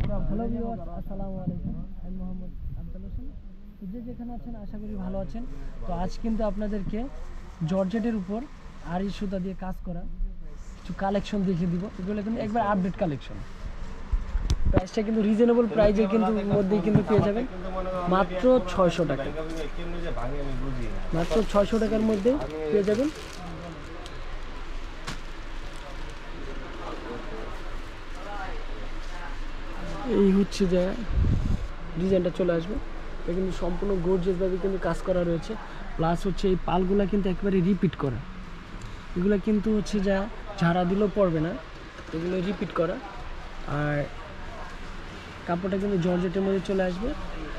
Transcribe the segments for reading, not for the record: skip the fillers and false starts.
Hello viewers, আসসালামু আলাইকুম। আমি মোহাম্মদ আফজাল হোসেন। তো যেখানে আছেন আশা করি ভালো আছেন। তো আজ কিন্তু আপনাদেরকে জর্জেটের উপর আড়ি সুতা দিয়ে কাজ করা কিছু কালেকশন দেখিয়ে দিব। এগুলো কিন্তু একবার আপডেট কালেকশন। প্রাইসটা কিন্তু রিজনেবল প্রাইসে কিন্তু মধ্যেই কিন্তু পেয়ে যাবেন মাত্র 600 টাকা। মাত্র 600 টাকার মধ্যে পেয়ে যাবেন। এই হচ্ছে যে ডিজাইনটা চলে আসবে। এটা কিন্তু সম্পূর্ণ গর্জিয়াসভাবে কিন্তু কাজ করা রয়েছে। প্লাস হচ্ছে এই পালগুলো কিন্তু একেবারে রিপিট করা। এগুলো কিন্তু হচ্ছে যা ঝাড়া দিলেও পড়বে না, এগুলো রিপিট করা। আর কাপড়টা কিন্তু জর্জেটের মধ্যে চলে আসবে।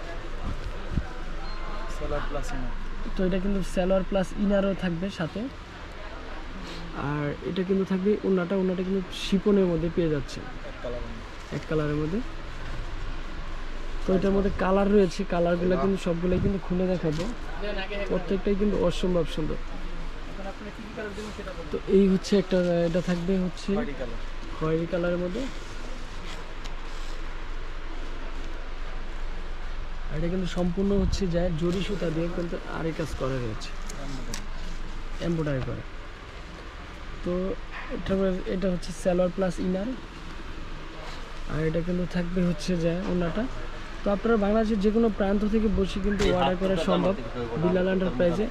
তো এটা কিন্তু সালোয়ার প্লাস ইনারও থাকবে সাথে। আর এটা কিন্তু থাকবে ওড়নাটা কিন্তু শিপনের মধ্যে পেয়ে যাচ্ছে, এক কালারের মধ্যে। তো এটার মধ্যে কালার রয়েছে, কালারগুলো কিন্তু সবগুলোই কিন্তু খুলে দেখাবো। প্রত্যেকটাই কিন্তু অসম্ভব সুন্দর। তো এই হচ্ছে একটা, এটা থাকবে হচ্ছে খয়েরি কালারের মধ্যে। আর এটা কিন্তু সম্পূর্ণ হচ্ছে যায় জরি সুতা দিয়ে কিন্তু আড়ি কাজ করা রয়েছে, এমব্রয়ডারি করে। তো এটা হচ্ছে সালোয়ার প্লাস ইনার। আর এটা কিন্তু থাকবে হচ্ছে যায় ওড়নাটা। তো আপনারা বাংলাদেশের যে কোনো প্রান্ত থেকে বসে কিন্তু অর্ডার করা সম্ভব। বিলাল এন্টারপ্রাইজে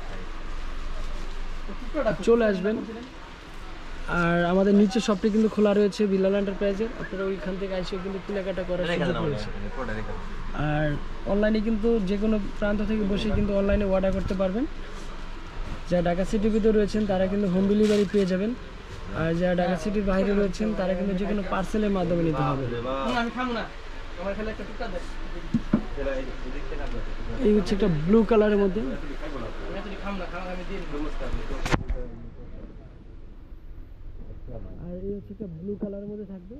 চলে আসবেন। আর আমাদের নিচে শপটি কিন্তু খোলা রয়েছে বিলাল এন্টারপ্রাইজের। আপনারা ওইখান থেকে এসে কিন্তু কেনাকাটা করার সুযোগ রয়েছে। আর অনলাইনে কিন্তু যে কোনো প্রান্ত থেকে বসে কিন্তু অনলাইনে অর্ডার করতে পারবেন। যারা ঢাকা সিটির ভিতরে রয়েছেন তারা কিন্তু হোম ডেলিভারি পেয়ে যাবেন। আর যারা ঢাকা সিটির বাইরে রয়েছেন তারা কিন্তু যে কোনো পার্সেলের মাধ্যমে নিতে হবে। এই হচ্ছে একটা ব্লু কালারের মধ্যে। আর এই হচ্ছে একটা ব্লু কালারের মধ্যে থাকবে।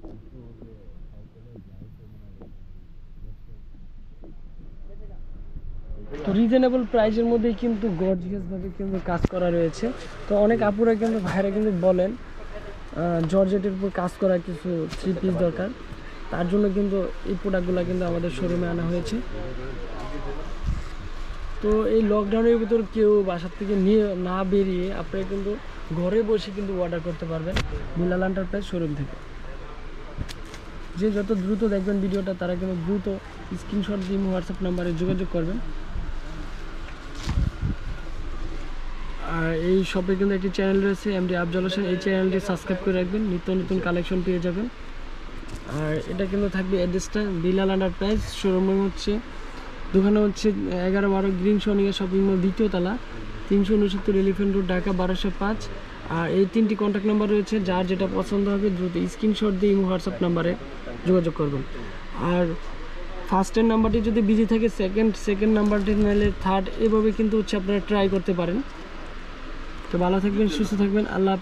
তো রিজনেবল প্রাইসের মধ্যেই কিন্তু গর্জিয়াসভাবে কিন্তু কাজ করা রয়েছে। তো অনেক আপুরা কিন্তু ভাইরা কিন্তু বলেন জর্জেটের উপর কাজ করা কিছু 3 পিস দরকার। তার জন্য কিন্তু এই প্রোডাক্টগুলো কিন্তু আমাদের শোরুমে আনা হয়েছে। তো এই লকডাউনের ভিতর কেউ বাসার থেকে নিয়ে না বেরিয়ে আপনারা কিন্তু ঘরে বসে কিন্তু অর্ডার করতে পারবেন বিলাল এন্টারপ্রাইজ শোরুম থেকে। যে যত দ্রুত দেখবেন ভিডিওটা তারা কিন্তু দ্রুত স্ক্রিনশট দিয়ে হোয়াটসঅ্যাপ নাম্বারে যোগাযোগ করবেন। আর এই শপে কিন্তু একটি চ্যানেল রয়েছে এমডি আফজাল হোসেন। এই চ্যানেলটি সাবস্ক্রাইব করে রাখবেন, নিত্য নতুন কালেকশন পেয়ে যাবেন। আর এটা কিন্তু থাকবে অ্যাড্রেসটা বিলাল এন্টারপ্রাইজ শোরুম হচ্ছে, দোকানে হচ্ছে 11-12 গ্রিন সোনিয়া শপিং মল, 2য় তলা, 369 এলিফ্যান্ট রোড, ঢাকা 1205। আর এই 3টি কন্ট্যাক্ট নাম্বার রয়েছে। যার যেটা পছন্দ হবে দ্রুত স্ক্রিনশট দিয়ে হোয়াটসঅ্যাপ নাম্বারে যোগাযোগ করবেন। আর ফার্স্টের নাম্বারটি যদি বিজি থাকে সেকেন্ড নাম্বারটি নাহলে থার্ড, এভাবে কিন্তু হচ্ছে আপনারা ট্রাই করতে পারেন। তো ভালো থাকবেন, সুস্থ থাকবেন। আল্লাহ।